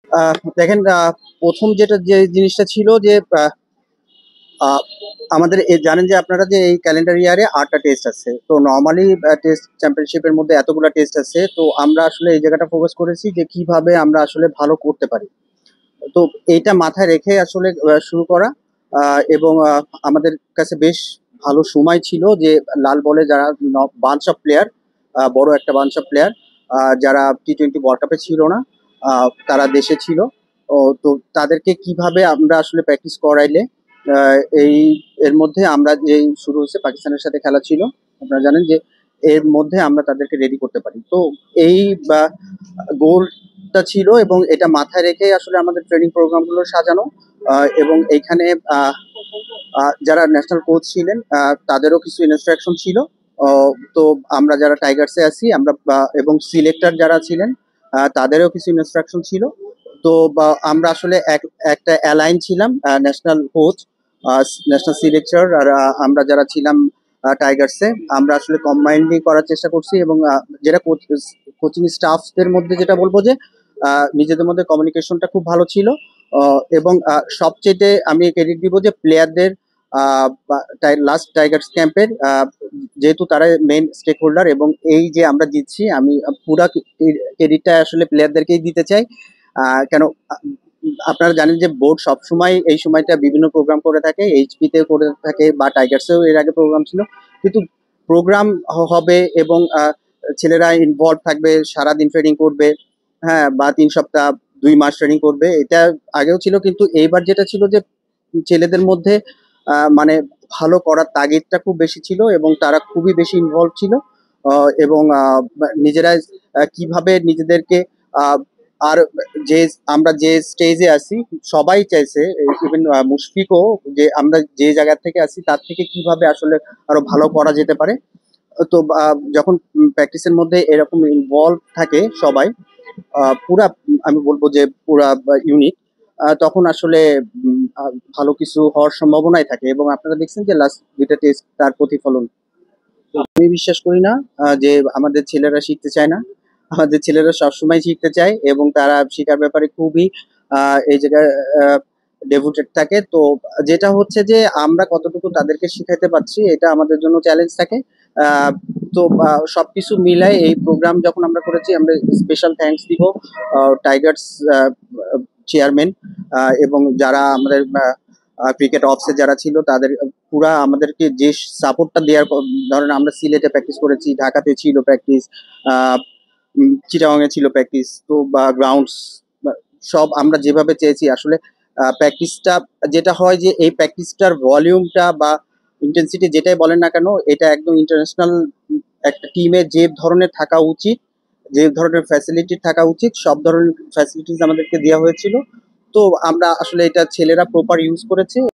দেখেন, প্রথম যে জিনিসটা ছিল যে আহ, আমাদের জানেন যে আপনারা যে এই ক্যালেন্ডার ইয়ারে 8টা টেস্ট আছে। তো নর্মালি টেস্ট চ্যাম্পিয়নশিপের মধ্যে এতগুলো টেস্ট আছে, তো আমরা আসলে এই জায়গাটা ফোকাস করেছি যে কিভাবে আমরা আসলে ভালো করতে পারি। তো এইটা মাথায় রেখে আসলে শুরু করা। এবং আমাদের কাছে বেশ ভালো সময় ছিল যে লাল বলে যারা বাঞ্চ অফ প্লেয়ার, বড় একটা বাঞ্চ অফ প্লেয়ার যারা T20 ওয়ার্ল্ড কাপে ছিল না, তারা দেশে ছিল। তো তাদেরকে কিভাবে আমরা আসলে প্র্যাকটিস করাইলে এই এর মধ্যে আমরা যে শুরু হয়েছে পাকিস্তানের সাথে খেলা ছিল, আপনারা জানেন যে এর মধ্যে আমরা তাদেরকে রেডি করতে পারি। তো এই গোলটা ছিল এবং এটা মাথায় রেখে আসলে আমাদের ট্রেনিং প্রোগ্রামগুলো সাজানো। এবং এইখানে যারা ন্যাশনাল কোচ ছিলেন তাদেরও কিছু ইনস্ট্রাকশন ছিল। তো আমরা যারা টাইগার্সে আছি আমরা এবং সিলেক্টর যারা ছিলেন তাদেরও কিছু ইনস্ট্রাকশন ছিল। তো আমরা আসলে একটা অ্যালাইন ছিলাম, ন্যাশনাল কোচ, ন্যাশনাল সিলেক্টর, আর আমরা যারা ছিলাম টাইগার্সে, আমরা আসলে কম্বাইন্ডলি করার চেষ্টা করছি। এবং যেটা কোচিং স্টাফদের মধ্যে যেটা বলবো যে নিজেদের মধ্যে কমিউনিকেশনটা খুব ভালো ছিল। এবং সবচেয়ে আমি ক্রেডিট দিব যে প্লেয়ারদের, লাস্ট টাইগার্স ক্যাম্পের, যেহেতু তারা মেইন স্টেক হোল্ডার এবং এই যে আমরা জিতছি, আমি পুরা ক্রেডিটটা আসলে প্লেয়ারদেরকেই দিতে চাই। কেন আপনারা জানেন যে বোর্ড সবসময় এই সময়টা বিভিন্ন প্রোগ্রাম করে থাকে, এইচপিতে করে থাকে বা টাইগার্সেও এর আগে প্রোগ্রাম ছিল। কিন্তু প্রোগ্রাম হবে এবং ছেলেরা ইনভলভ থাকবে, সারাদিন ট্রেনিং করবে, হ্যাঁ, বা 3 সপ্তাহ 2 মাস ট্রেনিং করবে, এটা আগেও ছিল। কিন্তু এইবার যেটা ছিল যে ছেলেদের মধ্যে মানে ভালো করার তাগিদটা খুব বেশি ছিল এবং তারা খুবই বেশি ইনভলভ ছিল। এবং নিজেরা কিভাবে নিজেদেরকে আহ, আর যে আমরা যে স্টেজে আছি, সবাই চাইছে, ইভেন মুশফিকও, যে আমরা যে জায়গা থেকে আছি তার থেকে কিভাবে আসলে আরো ভালো করা যেতে পারে। তো যখন প্র্যাকটিসের মধ্যে এরকম ইনভলভ থাকে সবাই, পুরা, আমি বলবো যে পুরা ইউনিট, তখন আসলে ভালো কিছু হওয়ার সম্ভাবনাই থাকে। এবং আপনারা দেখছেন যে লাস্ট 2টা টেস্ট তার প্রতিফলন। তো আমি বিশ্বাস করি না যে আমাদের ছেলেরা শিখতে চায় না। আমাদের ছেলেরা সবসময় শিখতে চায় এবং তারা শেখার ব্যাপারে খুবই এই জায়গায় ডেভোটেড থাকে। তো যেটা হচ্ছে যে আমরা কতটুকু তাদেরকে শিখাইতে পারছি এটা আমাদের জন্য চ্যালেঞ্জ থাকে। আহ, তো সবকিছু মিলাই এই প্রোগ্রাম যখন আমরা করেছি, আমরা স্পেশাল থ্যাঙ্কস দিব টাইগার্স চেয়ারম্যান এবং যারা আমাদের ক্রিকেট অফিসে যারা ছিল তাদের পুরা আমাদেরকে যে সাপোর্টটা দেওয়ার। ধরেন আমরা সিলেটে প্র্যাকটিস করেছি, ঢাকাতে ছিল প্র্যাকটিস, চিটাগাং এ ছিল প্র্যাকটিস, তো বা গ্রাউন্ডস সব আমরা যেভাবে চেয়েছি আসলে প্র্যাকটিসটা যেটা হয় যে এই প্র্যাকটিসটার ভলিউমটা বা ইন্টেন্সিটি যেটাই বলেন না কেন, এটা একদম ইন্টারন্যাশনাল একটা টিমে যে ধরনের থাকা উচিত, যে ধরনের ফ্যাসিলিটি থাকা উচিত, সব ধরনের ফ্যাসিলিটিস আমাদেরকে দেওয়া হয়েছিল। তো আমরা আসলে এটা ছেলেরা প্রপার ইউজ করেছে।